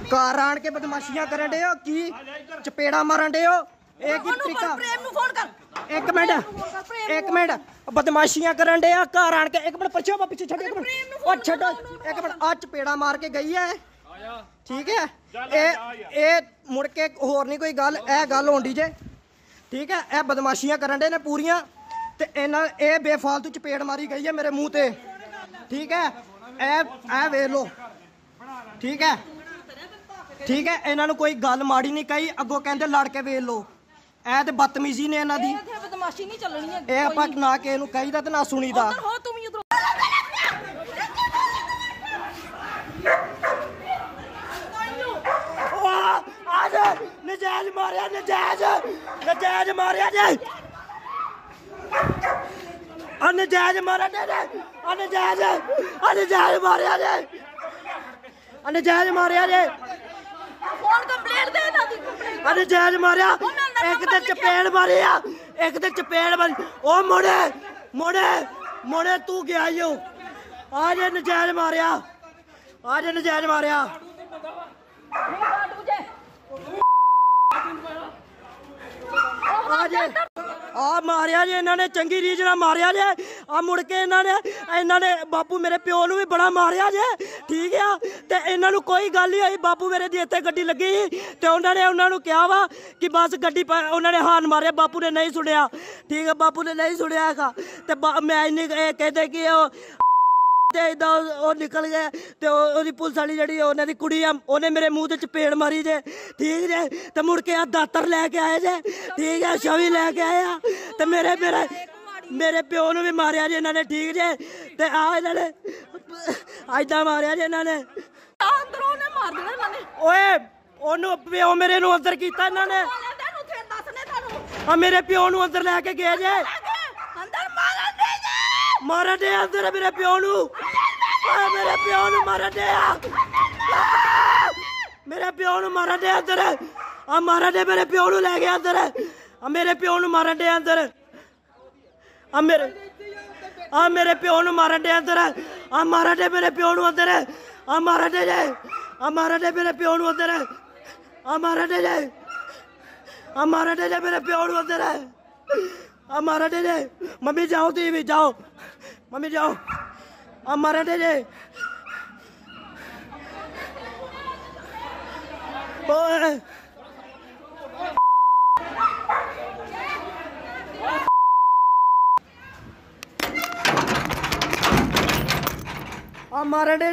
घर आन के बदमाशियां करन डे हो की चपेड़ा मारन डे हो एक ही तरीका एक मिनट बदमाशियां करन डे घर आन के एक मिनट पीछे छड्ड एक मिनट और छड्डो एक मिनट आ चपेड़ा मार के गई है ठीक है ए मुड़ के होर नहीं कोई गल ए गल होंदी जे ठीक है ए बदमाशियां करन डे ने पूरियां ते इन्हां ए बेफालतू चपेड़ मारी गई है मेरे मुंह ते ठीक है ए वेख लो ठीक है इन्होंने कोई गल माड़ी नहीं कही अगों कहते लड़ के वेख लो ए ते बदतमीजी ने इन्हां दी बदमाशी नहीं चलनी है ए आपां ना किसे नूं कहीदा ते ना सुनीदा नजायज मारिया नजायज मारिया जे नजायज मारा नजायज मारिया जे नजायज मारिया जे फोन कंप्लेंट दे दा दी कंप्लेंट नजायज मारिया एक ते चपेड़ मारी एक ते चपेड़ मारी ओ मोड़े तू गया यो आज नजायज मारिया आ मारिया जी इन्होंने चंगी रीज ना मारिया जे आ मुड़ के इन्होंने बापू मेरे प्यो नूं भी बड़ा मारिया जे ठीक है ते इन्होंने कोई गल नहीं हुई बापू मेरे दी इत्थे गड्डी लगी ते उन्होंने कहा वा कि बस गड्डी उन्होंने हार्न मारिया बापू ने नहीं सुनिया ठीक है बापू ने नहीं सुनिया है ते मैं इन्नी कहते कि निकल गया तो पुलिस वाली जी उन्होंने कुड़ी आ उन्हें मेरे मुंह से चपेड़ मारी जे ठीक जे तो मुड़ के दातर लैके आए जे ठीक है छवि लैके आया तो मेरे प्यो नूं भी मारिया जी इन्होंने ठीक जे ते आ इन्होंने ऐदा मारिया जी इन्होंने ओए ओनू प्यो मेरे नूं अंदर कीता इन्होंने मेरे प्यो नूं अंदर लैके गए जे मारा दे अंदर मेरे प्यो नूं मारा दे मेरे प्यो नूं मारा दे अंदर आ मारा दे मेरे प्यो नूं ले गया अंदर आ मेरे प्यो नूं मारा दे अंदर आ मेरे प्यो नूं मारा दे अंदर आ मारा दे मेरे प्यो नूं अंदर आ मारा दे मेरे प्यो नूं अंदर आ मारा दे मेरे प्यो नूं अंदर आ मारा दे मम्मी जाओ तुम भी जाओ मम्मी जाओ आ मारा दे आ मारा दे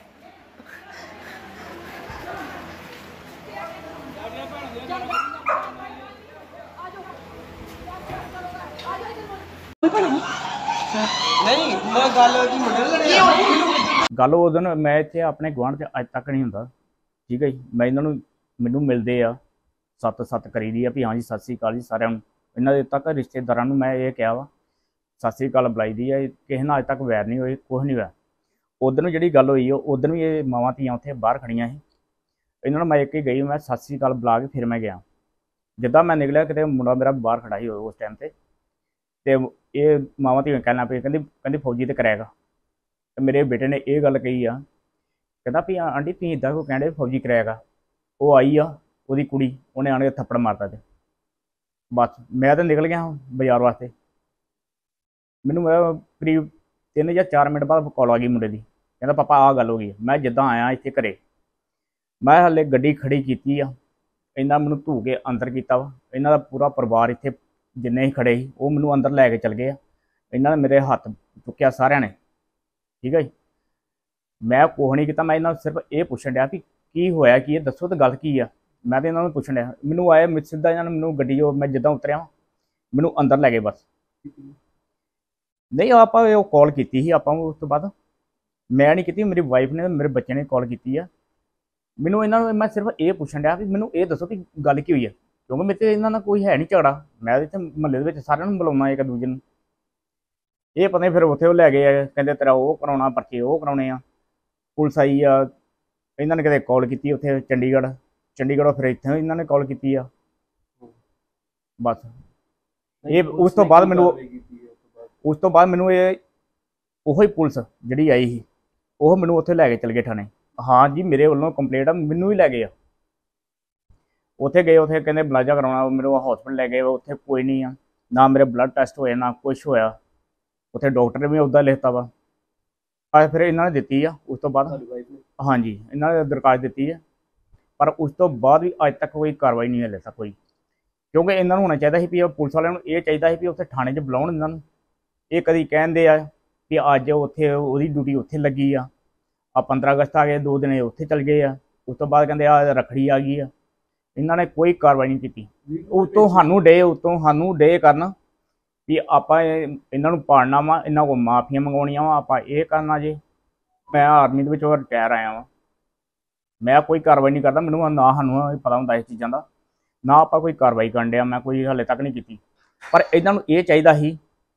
गल उस दिन मैं इत्थे अपने गुआढ़ च अज तक नहीं हुंदा ठीक है जी मैं इन्हों मैनू मिलते आ सत्त करी दी भी हाँ जी सत श्री अकाल जी सारिਆਂ ਨੂੰ इन्हों तक रिश्तेदारों मैं ये कहा वा सत श्री अकाल बुलाई दी है किसी नाल अज तक वैर नहीं होई कुछ नहीं होया उधर जी गल हुई उधर भी ये मावां धीआं उत्थे बाहर खड़ियां सी इन्होंने मैं एक ही गई मैं सत श्री अकाल बुला के फिर मैं गया जिद्दां मैं निकलिया किते मुंडा मेरा बाहर खड़ा ही उस टाइम ते ये मावां धीआं कहना पे कहंदी फौजी तो कराएगा तो मेरे बेटे ने यह गल कही आ कहता भी आंटी तुम इदा को कहते फौजी कराएगा वो आई आ वो कुड़ी उन्हें आने थप्पड़ मारता थे बस मैं तो निकल गया बाजार वास्ते मैनू करीब 3 या 4 मिनट बाद कॉल आ गई मुंडे की कहता पापा आ गल हो गई मैं जिद्दां आया इत्थे घरे मैं हले गड्डी खड़ी की इन्ना मैनू धू के अंदर किया वा इन्हां दा पूरा परिवार इत्थे जिन्ने ही खड़े ही वो मैनू अंदर लैके चल गए इन्होंने मेरे हथ चुक्या सारिਆਂ ने ठीक है जी मैं कुछ नहीं किया मैं इन्होंने सिर्फ ये पूछन डया भी की होया कि दसो तो गल की आ मैं तो इन्होंने पूछन डया मैनू आए सीधा इन्होंने मैनू गड्डी मैं जिद्दां उतरिया मैनू अंदर लै गए बस नहीं आप कॉल की आप उस तो बाद मैं नहीं की मेरी वाइफ ने मेरे बच्चे ने कॉल की है मैनू इन्होंने मैं सिर्फ ये पूछन डया भी मैनू ये दसो कि गल की हुई है क्योंकि मेरे इन्होंने कोई है नहीं झगड़ा मैं इतने महल्ले सारे बुलाना एक दूजे को ये पता नहीं फिर उत्थे लै गए कहते तेरा वो कराना पर्चे वो कराने आ पुलिस आई आ इन्होंने कहते कॉल की उत्थे चंडीगढ़ फिर इतने इन्होंने कॉल की बस ये उस तो बाद मैनू ये पुलिस जी आई ही वो मैनू उत्थे लैके चल गए थाने ਹਾਂ ਜੀ, ਮੇਰੇ ਵੱਲੋਂ ਕੰਪਲੇਂਟ ਆ, ਮੈਨੂੰ ਵੀ ਲੈ ਗਏ ਆ। ਉੱਥੇ ਗਏ, ਉੱਥੇ ਕਹਿੰਦੇ ਮੁਲਾਜ਼ਾ ਕਰਾਉਣਾ, ਮੈਨੂੰ ਹਸਪੀਟਲ ਲੈ ਗਏ। ਉੱਥੇ ਕੋਈ ਨਹੀਂ ਆ, ਨਾ ਮੇਰੇ ਬਲੱਡ ਟੈਸਟ ਹੋਏ ਨਾ ਕੁਛ ਹੋਇਆ। ਉੱਥੇ ਡਾਕਟਰ ਨੇ ਵੀ ਉੱਦਾਂ ਲਿਖਤਾ ਵਾ। ਆ ਫਿਰ ਇਹਨਾਂ ਨੇ ਦਿੱਤੀ ਆ ਉਸ ਤੋਂ ਬਾਅਦ, ਹਾਂਜੀ ਇਹਨਾਂ ਨੇ ਦਰਖਾਸਤ ਦਿੱਤੀ ਹੈ, ਪਰ ਉਸ ਤੋਂ ਬਾਅਦ ਵੀ ਅੱਜ ਤੱਕ ਕੋਈ ਕਾਰਵਾਈ ਨਹੀਂ ਹਲੇ ਤੱਕ ਹੋਈ। ਕਿਉਂਕਿ ਇਹਨਾਂ ਨੂੰ ਹੋਣਾ ਚਾਹੀਦਾ ਸੀ ਵੀ ਪੁਲਿਸ ਵਾਲਿਆਂ ਨੂੰ ਇਹ ਚਾਹੀਦਾ ਸੀ ਵੀ ਉੱਥੇ ਥਾਣੇ 'ਚ ਬੁਲਾਉਣ ਇਹਨਾਂ ਨੂੰ। ਇਹ ਕਦੀ ਕਹਿੰਦੇ ਆ ਵੀ ਅੱਜ ਉੱਥੇ ਉਹਦੀ ਡਿਊਟੀ ਉੱਥੇ ਲੱਗੀ ਆ 15 ਅਗਸਤ ਆ ਗਏ, 2 ਦਿਨ ਉੱਥੇ ਚਲ ਗਏ ਆ। ਉਸ ਤੋਂ ਬਾਅਦ ਕਹਿੰਦੇ ਆ ਰੱਖੜੀ ਆ ਗਈ ਆ। ਇਹਨਾਂ ਨੇ ਕੋਈ ਕਾਰਵਾਈ ਨਹੀਂ ਕੀਤੀ। ਉਤੋਂ ਸਾਨੂੰ ਡੇ ਕਰਨ ਵੀ ਆਪਾਂ ਇਹਨਾਂ ਨੂੰ ਪਾੜਨਾ ਵਾ, ਇਹਨਾਂ ਕੋਲ ਮਾਫੀਆਂ ਮੰਗਵਾਉਣੀਆਂ ਵਾ, ਆਪਾਂ ਇਹ ਕਰਨਾ ਜੇ। ਮੈਂ ਆਰਮੀ ਦੇ ਵਿੱਚੋਂ ਰਿਟਾਇਰ ਆਇਆ ਵਾਂ, ਮੈਂ ਕੋਈ ਕਾਰਵਾਈ ਨਹੀਂ ਕਰਦਾ। ਮੈਨੂੰ ਨਾ ਸਾਨੂੰ ਪਤਾ ਹੁੰਦਾ ਇਸ ਚੀਜ਼ਾਂ ਦਾ, ਨਾ ਆਪਾਂ ਕੋਈ ਕਾਰਵਾਈ ਕਰਨ ਡਿਆ। ਮੈਂ ਕੋਈ ਹਾਲੇ ਤੱਕ ਨਹੀਂ ਕੀਤੀ। ਪਰ ਇਹਨਾਂ ਨੂੰ ਇਹ ਚਾਹੀਦਾ ਸੀ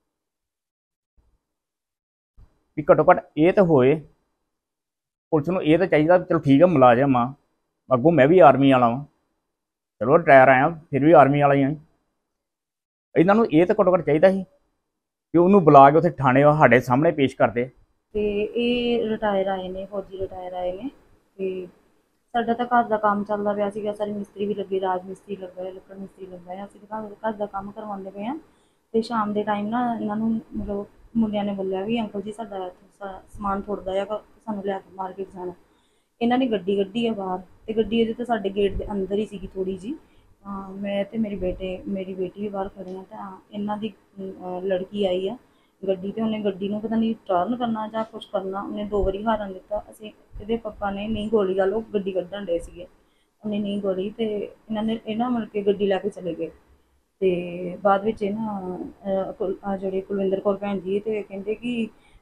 ਵੀ ਘੱਟੋ ਘੱਟ ਇਹ ਤਾਂ ਹੋਏ। ਪੁਲਿਸ ਨੂੰ ਇਹ ਤਾਂ ਚਾਹੀਦਾ ਚਲੋ ਠੀਕ ਆ, ਮੁਲਾਜ਼ਮ ਆ, ਅੱਗੋਂ ਮੈਂ ਵੀ ਆਰਮੀ ਵਾਲਾ ਵਾਂ, ਚਲੋ ਰਿਟਾਇਰ ਆਇਆ ਫਿਰ ਵੀ ਆਰਮੀ ਵਾਲਾ ਹੀ ਆ। ਇਹਨਾਂ ਨੂੰ ਇਹ ਤਾਂ ਘੱਟੋ ਘੱਟ ਚਾਹੀਦਾ ਸੀ ਕਿ ਉਹਨੂੰ ਬੁਲਾ ਕੇ ਉੱਥੇ ਥਾਣੇ ਸਾਡੇ ਸਾਹਮਣੇ ਪੇਸ਼ ਕਰਦੇ। ਤੇ ਇਹ ਰਿਟਾਇਰ ਆਏ ਨੇ, ਫੌਜੀ ਰਿਟਾਇਰ ਆਏ ਨੇ। ਤੇ ਸਾਡਾ ਤਾਂ ਘਰ ਦਾ ਕੰਮ ਚੱਲਦਾ ਪਿਆ ਸੀਗਾ, ਸਾਰੇ ਮਿਸਤਰੀ ਵੀ ਲੱਗੇ, ਰਾਜ ਮਿਸਤਰੀ ਲੱਗਾ ਹੈ, ਲੱਕੜ ਮਿਸਤਰੀ ਲੱਗਾ ਹੈ। ਅਸੀਂ ਤਾਂ ਘਰ ਦਾ ਕੰਮ ਕਰਵਾਉਂਦੇ ਪਏ ਹਾਂ। ਤੇ ਸ਼ਾਮ ਦੇ ਟਾਈਮ ਨਾ ਇਹਨਾਂ ਨੂੰ ਮਤਲਬ ਮੁੰਡਿਆਂ ਨੇ ਬੋਲਿਆ ਵੀ ਅੰਕਲ ਜੀ ਸਾਡਾ ਸਮਾਨ ਥੋੜ੍ਹਾ ਜਿਹਾ ਸਾਨੂੰ ਲਿਆ ਕੇ ਮਾਰਕੀਟ ਜਾਣਾ। ਇਹਨਾਂ ਨੇ ਗੱਡੀ ਕੱਢੀ ਆ ਬਾਹਰ, ਤੇ ਗੱਡੀ ਇਹਦੇ ਤਾਂ ਸਾਡੇ ਗੇਟ ਦੇ ਅੰਦਰ ਹੀ ਸੀਗੀ ਥੋੜ੍ਹੀ ਜਿਹੀ। ਮੈਂ ਤੇ ਮੇਰੀ ਬੇਟੀ ਵੀ ਬਾਹਰ ਖੜੇ ਹਾਂ, ਤਾਂ ਇਹਨਾਂ ਦੀ ਲੜਕੀ ਆਈ ਆ ਗੱਡੀ, ਤੇ ਉਹਨੇ ਗੱਡੀ ਨੂੰ ਪਤਾ ਨਹੀਂ ਟਰਨ ਕਰਨਾ ਜਾਂ ਕੁਛ ਕਰਨਾ, ਉਹਨੇ 2 ਵਾਰੀ ਹਾਰਨ ਦਿੱਤਾ। ਅਸੀਂ ਇਹਦੇ ਪਾਪਾ ਨੇ ਨਹੀਂ ਗੋਲੀ ਗੱਲ, ਉਹ ਗੱਡੀ ਕੱਢਣ ਡੇ ਸੀਗੇ, ਉਹਨੇ ਨਹੀਂ ਗੋਲੀ, ਤੇ ਇਹਨਾਂ ਮਿਲ ਕੇ ਗੱਡੀ ਲੈ ਕੇ ਚਲੇ ਗਏ। ਤੇ ਬਾਅਦ ਵਿੱਚ ਜਿਹੜੇ ਕੁਲਵਿੰਦਰ ਕੌਰ ਭੈਣ ਜੀ ਤੇ ਕਹਿੰਦੇ ਕਿ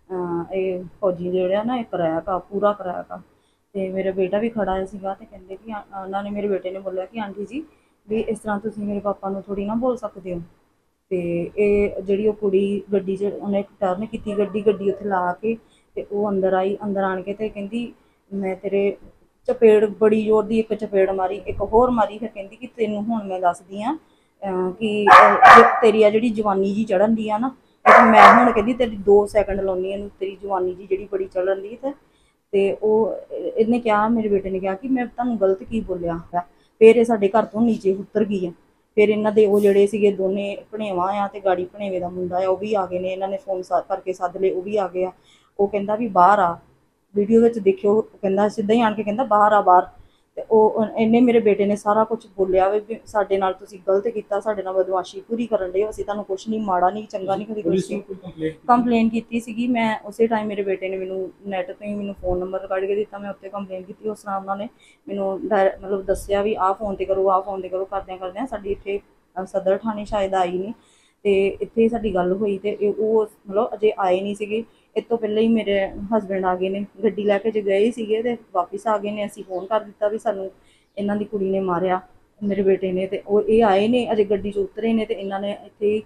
ਇਹ ਫੌਜੀ ਜਿਹੜਾ ਨਾ ਇਹ ਕਿਰਾਇਆ ਪੂਰਾ ਕਿਰਾਇਆ। ਤੇ ਮੇਰਾ ਬੇਟਾ ਵੀ ਖੜਾ ਸੀਗਾ, ਤੇ ਕਹਿੰਦੇ ਕਿ ਉਹਨਾਂ ਨੇ ਮੇਰੇ ਬੇਟੇ ਨੇ ਬੋਲਿਆ ਕਿ ਆਂਟੀ ਜੀ ਵੀ ਇਸ ਤਰ੍ਹਾਂ ਤੁਸੀਂ ਮੇਰੇ ਪਾਪਾ ਨੂੰ ਥੋੜ੍ਹੀ ਨਾ ਬੋਲ ਸਕਦੇ ਹੋ। ਤੇ ਇਹ ਜਿਹੜੀ ਉਹ ਕੁੜੀ ਗੱਡੀ 'ਚ ਉਹਨੇ ਟਰਨ ਕੀਤੀ, ਗੱਡੀ ਉੱਥੇ ਲਾ ਕੇ ਤੇ ਉਹ ਅੰਦਰ ਆਈ। ਅੰਦਰ ਆਣ ਕੇ ਤੇ ਕਹਿੰਦੀ ਮੈਂ ਤੇਰੇ ਚਪੇੜ, ਬੜੀ ਜ਼ੋਰ ਦੀ ਇੱਕ ਚਪੇੜ ਮਾਰੀ, ਇੱਕ ਹੋਰ ਮਾਰੀ। ਫਿਰ ਕਹਿੰਦੀ ਕਿ ਤੈਨੂੰ ਹੁਣ ਮੈਂ ਦੱਸਦੀ ਹਾਂ ਕਿ ਤੇਰੀ ਆ ਜਿਹੜੀ ਜਵਾਨੀ ਜੀ ਚੜ੍ਹਨ ਦੀ ਆ ਨਾ, ਮੈਂ ਹੁਣ ਕਹਿੰਦੀ ਤੇਰੀ 2 ਸੈਕਿੰਡ ਲਾਉਂਦੀ ਇਹਨੂੰ, ਤੇਰੀ ਜਵਾਨੀ ਜੀ ਜਿਹੜੀ ਬੜੀ ਚੜ੍ਹਨ ਦੀ। ਤੇ ਉਹ ਇਹਨੇ ਕਿਹਾ, ਮੇਰੇ ਬੇਟੇ ਨੇ ਕਿਹਾ ਕਿ ਮੈਂ ਤੁਹਾਨੂੰ ਗਲਤ ਕੀ ਬੋਲਿਆ। ਫਿਰ ਇਹ ਸਾਡੇ ਘਰ ਤੋਂ ਨੀਚੇ ਉਤਰ ਗਈ ਆ। ਫਿਰ ਇਹਨਾਂ ਦੇ ਉਹ ਜਿਹੜੇ ਸੀਗੇ ਦੋਨੇ ਭਣੇਵਾਂ ਆ, ਤੇ ਗਾੜੀ ਭਣੇਵੇਂ ਦਾ ਮੁੰਡਾ ਆ, ਉਹ ਵੀ ਆ ਗਏ ਨੇ। ਇਹਨਾਂ ਨੇ ਫੋਨ ਕਰਕੇ ਸੱਦ ਲਏ, ਉਹ ਵੀ ਆ ਗਏ ਆ। ਉਹ ਕਹਿੰਦਾ ਵੀ ਬਾਹਰ ਆ, ਵੀਡੀਓ ਵਿੱਚ ਦੇਖਿਓ, ਕਹਿੰਦਾ ਸਿੱਧਾ ਹੀ ਆਣ ਕੇ ਕਹਿੰਦਾ ਬਾਹਰ ਆ ਬਾਹਰ। ਤੇ ਉਹ ਇਹਨੇ ਮੇਰੇ ਬੇਟੇ ਨੇ ਸਾਰਾ ਕੁਝ ਬੋਲਿਆ ਵੀ ਸਾਡੇ ਨਾਲ ਤੁਸੀਂ ਗਲਤ ਕੀਤਾ, ਸਾਡੇ ਨਾਲ ਬਦਮਾਸ਼ੀ ਪੂਰੀ ਕਰਨ ਡੇ, ਅਸੀਂ ਤੁਹਾਨੂੰ ਕੁਛ ਨਹੀਂ, ਮਾੜਾ ਨਹੀਂ ਚੰਗਾ ਨਹੀਂ ਕਦੀ ਕੁਛ। ਕੰਪਲੇਨ ਕੀਤੀ ਸੀਗੀ ਮੈਂ ਉਸੇ ਟਾਈਮ। ਮੇਰੇ ਬੇਟੇ ਨੇ ਮੈਨੂੰ ਨੈੱਟ ਤੋਂ ਹੀ ਮੈਨੂੰ ਫ਼ੋਨ ਨੰਬਰ ਕੱਢ ਕੇ ਦਿੱਤਾ, ਮੈਂ ਉੱਤੇ ਕੰਪਲੇਨ ਕੀਤੀ। ਉਸ ਨਾਲ ਉਹਨਾਂ ਨੇ ਮੈਨੂੰ ਮਤਲਬ ਦੱਸਿਆ ਵੀ ਆਹ ਫੋਨ 'ਤੇ ਕਰੋ, ਆਹ ਫੋਨ 'ਤੇ ਕਰੋ। ਕਰਦਿਆਂ ਸਾਡੀ ਇੱਥੇ ਸਦਰ ਥਾਣੇ ਸ਼ਾਇਦ ਆਈ ਨਹੀਂ, ਤੇ ਇੱਥੇ ਸਾਡੀ ਗੱਲ ਹੋਈ। ਤੇ ਉਹ ਮਤਲਬ ਅਜੇ ਆਏ ਨਹੀਂ ਸੀਗੇ। ਇਸ ਤੋਂ ਪਹਿਲਾਂ ਹੀ ਮੇਰੇ ਹਸਬੈਂਡ ਆ ਗਏ ਨੇ, ਗੱਡੀ ਲੈ ਕੇ ਜੇ ਗਏ ਸੀਗੇ ਤੇ ਵਾਪਿਸ ਆ ਗਏ ਨੇ। ਅਸੀਂ ਫੋਨ ਕਰ ਦਿੱਤਾ ਵੀ ਸਾਨੂੰ ਇਹਨਾਂ ਦੀ ਕੁੜੀ ਨੇ ਮਾਰਿਆ ਮੇਰੇ ਬੇਟੇ ਨੇ, ਤੇ ਉਹ ਇਹ ਆਏ ਨੇ, ਅਜੇ ਗੱਡੀ 'ਚ ਉਤਰੇ ਨੇ। ਤੇ ਇਹਨਾਂ ਨੇ ਇੱਥੇ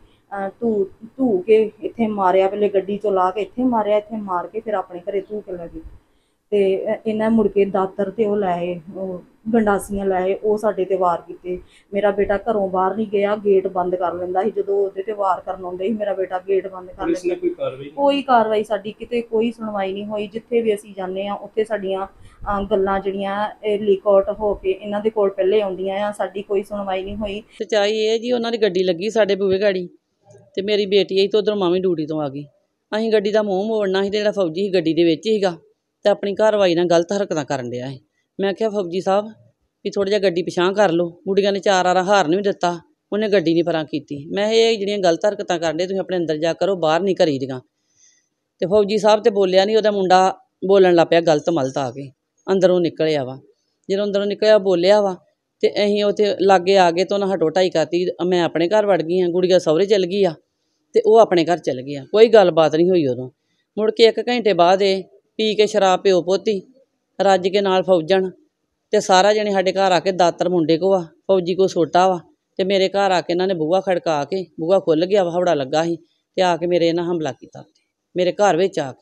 ਧੂ ਕੇ ਇੱਥੇ ਮਾਰਿਆ, ਪਹਿਲੇ ਗੱਡੀ 'ਚੋਂ ਲਾ ਕੇ ਇੱਥੇ ਮਾਰਿਆ, ਇੱਥੇ ਮਾਰ ਕੇ ਫਿਰ ਆਪਣੇ ਘਰੇ ਧੂ ਕੇ ਲੈ ਗਏ। ਤੇ ਇਹਨਾਂ ਮੁੜ ਕੇ ਦਾਤਰ ਤੇ ਉਹ ਲਾਏ, ਉਹ ਗੰਡਾਸੀਆਂ ਲਾਏ, ਉਹ ਸਾਡੇ ਤੇ ਵਾਰ ਕੀਤੇ। ਮੇਰਾ ਬੇਟਾ ਘਰੋਂ ਬਾਹਰ ਨਹੀਂ ਗਿਆ, ਗੇਟ ਬੰਦ ਕਰ ਲੈਂਦਾ ਸੀ ਜਦੋਂ ਉਹਦੇ ਤੇ ਵਾਰ ਕਰਨ ਆਉਂਦੇ ਸੀ। ਮੇਰਾ ਬੇਟਾ ਗੇਟ ਬੰਦ ਕਰ ਲੈਂਦਾ। ਕੋਈ ਕਾਰਵਾਈ ਸਾਡੀ ਕਿਤੇ ਕੋਈ ਸੁਣਵਾਈ ਨਹੀਂ ਹੋਈ। ਜਿੱਥੇ ਵੀ ਅਸੀਂ ਜਾਂਦੇ ਹਾਂ ਉੱਥੇ ਸਾਡੀਆਂ ਗੱਲਾਂ ਜਿਹੜੀਆਂ ਇਹ ਲੀਕ ਆਊਟ ਹੋ ਕੇ ਇਹਨਾਂ ਦੇ ਕੋਲ ਪਹਿਲੇ ਆਉਂਦੀਆਂ ਆ, ਸਾਡੀ ਕੋਈ ਸੁਣਵਾਈ ਨਹੀਂ ਹੋਈ। ਸੱਚਾਈ ਇਹ ਜੀ ਉਹਨਾਂ ਦੀ ਗੱਡੀ ਲੱਗੀ ਸਾਡੇ ਬੂਹੇ ਗਾੜੀ, ਤੇ ਮੇਰੀ ਬੇਟੀ ਆਈ ਤੇ ਉਧਰੋਂ ਮਾਂ ਵੀ ਡਿਊਟੀ ਤੋਂ ਆ ਗਈ। ਅਸੀਂ ਗੱਡੀ ਦਾ ਮੂੰਹ ਮੋੜਨਾ ਸੀ, ਤੇ ਜਿਹੜਾ ਫੌਜੀ ਸੀ ਗੱਡੀ ਦੇ ਵਿੱਚ ਸੀਗਾ ਤੇ ਆਪਣੀ ਘਰਵਾਈ ਨਾਲ ਗਲਤ ਹਰਕਤਾਂ ਕਰਨ ਡਿਆ ਸੀ। ਮੈਂ ਕਿਹਾ ਫੌਜੀ ਸਾਹਿਬ ਵੀ ਥੋੜ੍ਹਾ ਜਿਹਾ ਗੱਡੀ ਪਿਛਾਂਹ ਕਰ ਲਓ। ਗੁੱਡੀਆਂ ਨੇ 4 ਵਾਰ ਹਾਰਨ ਵੀ ਦਿੱਤਾ, ਉਹਨੇ ਗੱਡੀ ਨਹੀਂ ਪਰਾਂ ਕੀਤੀ। ਮੈਂ ਇਹ ਜਿਹੜੀਆਂ ਗਲਤ ਹਰਕਤਾਂ ਕਰਨ ਡੇ ਤੁਸੀਂ ਆਪਣੇ ਅੰਦਰ ਜਾ ਕਰੋ, ਬਾਹਰ ਨਹੀਂ ਕਰੀ ਦੀਆਂ। ਤੇ ਫੌਜੀ ਸਾਹਿਬ ਤੇ ਬੋਲਿਆ ਨਹੀਂ, ਉਹਦਾ ਮੁੰਡਾ ਬੋਲਣ ਲੱਗ ਪਿਆ ਗਲਤ ਮਲਤ ਆ ਕੇ ਅੰਦਰੋਂ ਨਿਕਲਿਆ ਵਾ। ਜਦੋਂ ਅੰਦਰੋਂ ਨਿਕਲਿਆ ਬੋਲਿਆ ਵਾ, ਤੇ ਅਸੀਂ ਉੱਥੇ ਲਾਗੇ ਆ ਗਏ, ਤਾਂ ਉਹਨਾਂ ਹਟੋ ਢਾਈ ਕਰਤੀ। ਮੈਂ ਆਪਣੇ ਘਰ ਵੜ ਗਈ ਹਾਂ, ਗੁੜੀਆ ਸਹੁਰੇ ਚੱਲ ਗਈ ਆ, ਤੇ ਉਹ ਆਪਣੇ ਘਰ ਚੱਲ ਗਿਆ। ਕੋਈ ਗੱਲਬਾਤ ਨਹੀਂ ਹੋਈ ਉਦੋਂ। ਮੁੜ ਕੇ 1 ਘੰਟੇ ਬਾਅਦ ਇਹ ਪੀ ਕੇ ਸ਼ਰਾਬ ਪਿਓ ਪੋਤੀ ਰੱਜ ਕੇ ਨਾਲ ਫੌਜਣ, ਤੇ ਸਾਰਾ ਜਣੇ ਸਾਡੇ ਘਰ ਆ ਕੇ ਦਾਤਰ ਮੁੰਡੇ ਕੋ ਆ, ਫੌਜੀ ਕੋ ਛੋਟਾ ਵਾ, ਤੇ ਮੇਰੇ ਘਰ ਆ ਕੇ ਇਹਨਾਂ ਨੇ ਬੂਹਾ ਖੜਕਾ ਕੇ, ਬੂਹਾ ਖੁੱਲ੍ਹ ਗਿਆ ਵਾ, ਹਵੜਾ ਲੱਗਾ ਸੀ, ਤੇ ਆ ਕੇ ਮੇਰੇ ਇਹਨਾਂ ਹਮਲਾ ਕੀਤਾ ਮੇਰੇ ਘਰ ਵਿੱਚ ਆ ਕੇ।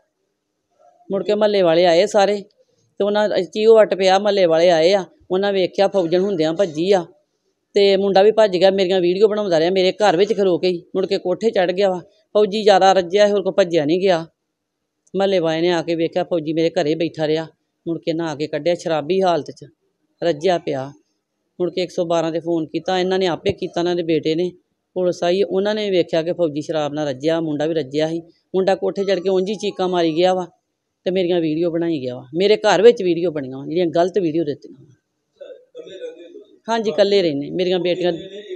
ਮੁੜ ਕੇ ਮਹੱਲੇ ਵਾਲੇ ਆਏ ਸਾਰੇ, ਤੇ ਉਹਨਾਂ ਚੀਓ ਵੱਟ ਪਿਆ। ਮਹੱਲੇ ਵਾਲੇ ਆਏ ਆ, ਉਹਨਾਂ ਵੇਖਿਆ ਫੌਜਣ ਹੁੰਦਿਆਂ ਭੱਜੀ ਆ, ਤੇ ਮੁੰਡਾ ਵੀ ਭੱਜ ਗਿਆ। ਮੇਰੀਆਂ ਵੀਡੀਓ ਬਣਾਉਂਦਾ ਰਿਹਾ ਮੇਰੇ ਘਰ ਵਿੱਚ ਖਲੋ ਕੇ ਹੀ। ਮੁੜ ਕੇ ਕੋਠੇ ਚੜ੍ਹ ਗਿਆ ਵਾ। ਫੌਜੀ ਜ਼ਿਆਦਾ ਰੱਜਿਆ, ਹੋਰ ਕੋ ਭੱਜਿਆ ਨਹੀਂ ਗਿਆ। ਮਹੱਲੇ ਵਾਲੇ ਨੇ ਆ ਕੇ ਵੇਖਿਆ ਫੌਜੀ ਮੇਰੇ ਘਰੇ ਬੈਠਾ ਰਿਹਾ, ਮੁੜ ਕੇ ਨਹਾ ਕੇ ਕੱਢਿਆ ਸ਼ਰਾਬੀ ਹਾਲਤ 'ਚ ਰੱਜਿਆ ਪਿਆ। ਮੁੜ ਕੇ 112 ਤੇ ਫੋਨ ਕੀਤਾ, ਇਹਨਾਂ ਨੇ ਆਪੇ ਕੀਤਾ, ਇਹਨਾਂ ਦੇ ਬੇਟੇ ਨੇ। ਪੁਲਿਸ ਆਈ, ਉਹਨਾਂ ਨੇ ਵੇਖਿਆ ਕਿ ਫੌਜੀ ਸ਼ਰਾਬ ਨਾਲ ਰੱਜਿਆ, ਮੁੰਡਾ ਵੀ ਰੱਜਿਆ ਸੀ। ਮੁੰਡਾ ਕੋਠੇ ਚੜ੍ਹ ਕੇ ਉਂਝ ਹੀ ਚੀਕਾਂ ਮਾਰੀ ਗਿਆ ਵਾ ਤੇ ਮੇਰੀਆਂ ਵੀਡੀਓ ਬਣਾਈ ਗਿਆ ਵਾ। ਮੇਰੇ ਘਰ ਵਿੱਚ ਵੀਡੀਓ ਬਣੀਆਂ ਵਾ ਜਿਹੜੀਆਂ ਗਲਤ ਵੀਡੀਓ ਦਿੱਤੀਆਂ ਵਾ। ਹਾਂਜੀ, ਇਕੱਲੇ ਰਹਿੰਦੇ। ਮੇਰੀਆਂ ਬੇਟੀਆਂ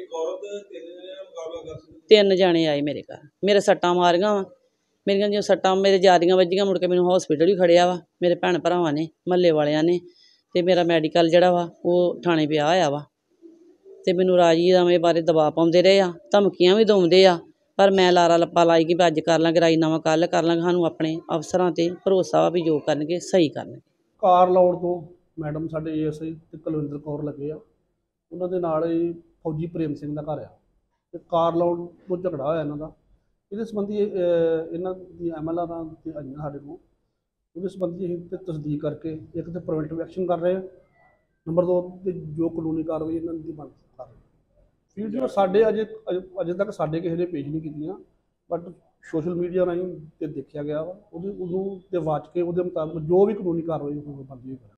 3 ਜਾਣੇ ਆਏ ਮੇਰੇ ਘਰ, ਮੇਰੇ ਸੱਟਾਂ ਮਾਰੀਆਂ ਵਾ। ਮੇਰੀਆਂ ਜੋ ਸੱਟਾਂ ਮੇਰੇ ਜ਼ਿਆਦੀਆਂ ਵੱਜੀਆਂ, ਮੁੜ ਕੇ ਮੈਨੂੰ ਹਸਪੀਟਲ ਵੀ ਖੜਿਆ ਵਾ ਮੇਰੇ ਭੈਣ ਭਰਾਵਾਂ ਨੇ, ਮਹੱਲੇ ਵਾਲਿਆਂ ਨੇ। ਤੇ ਮੇਰਾ ਮੈਡੀਕਲ ਜਿਹੜਾ ਵਾ ਉਹ ਥਾਣੇ ਪਿਆ ਹੋਇਆ ਵਾ। ਤੇ ਮੈਨੂੰ ਰਾਜੀਨਾਮੇ ਬਾਰੇ ਦਬਾਅ ਪਾਉਂਦੇ ਰਹੇ ਆ, ਧਮਕੀਆਂ ਵੀ ਦਿੰਦੇ ਆ, ਪਰ ਮੈਂ ਲਾਰਾ ਲੱਪਾ ਲਾਈ ਕਿ ਅੱਜ ਕਰ ਲਾਂਗੇ ਰਾਜੀਨਾਮਾ, ਕੱਲ੍ਹ ਕਰ ਲਾਂਗੇ। ਸਾਨੂੰ ਆਪਣੇ ਅਫਸਰਾਂ 'ਤੇ ਭਰੋਸਾ ਵਾ ਵੀ ਜੋ ਕਰਨਗੇ ਸਹੀ ਕਰਨਗੇ। ਕਾਰ ਲਾਉਣ ਤੋਂ ਮੈਡਮ ਸਾਡੇ ASI ਤੇ ਕੁਲਵਿੰਦਰ ਕੌਰ ਲੱਗੇ ਆ, ਉਹਨਾਂ ਦੇ ਨਾਲ ਹੀ ਫੌਜੀ ਪ੍ਰੇਮ ਸਿੰਘ ਦਾ ਘਰ ਆ। ਤੇ ਕਾਰ ਲਾਉਣ ਤੋਂ ਝਗੜਾ ਹੋਇਆ ਇਹਨਾਂ ਦਾ। ਇਹਦੇ ਸੰਬੰਧੀ ਇਹਨਾਂ ਦੀ MLR ਤੇ ਆਈਆਂ ਸਾਡੇ ਕੋਲ। ਉਹਦੇ ਸੰਬੰਧੀ ਅਸੀਂ ਤੇ ਤਸਦੀਕ ਕਰਕੇ ਇੱਕ ਤੇ ਪ੍ਰੀਵੈਂਟਿਵ ਐਕਸ਼ਨ ਕਰ ਰਹੇ ਹਾਂ, ਨੰਬਰ 2 ਤੇ ਜੋ ਕਾਨੂੰਨੀ ਕਾਰਵਾਈ ਇਹਨਾਂ ਦੀ ਬਣਦੀ ਕਰ ਰਹੇ। ਵੀਡੀਓ ਸਾਡੇ ਅਜੇ ਤੱਕ ਸਾਡੇ ਕਿਸੇ ਨੇ ਪੇਸ਼ ਨਹੀਂ ਕੀਤੀਆਂ, ਬਟ ਸੋਸ਼ਲ ਮੀਡੀਆ ਰਾਹੀਂ ਤੇ ਦੇਖਿਆ ਗਿਆ ਵਾ। ਉਹਨੂੰ ਤੇ ਵਾਚ ਕੇ ਉਹਦੇ ਮੁਤਾਬਕ ਜੋ ਵੀ ਕਾਨੂੰਨੀ ਕਾਰਵਾਈ ਉਹ ਬਣਦੀ ਹੋਈ।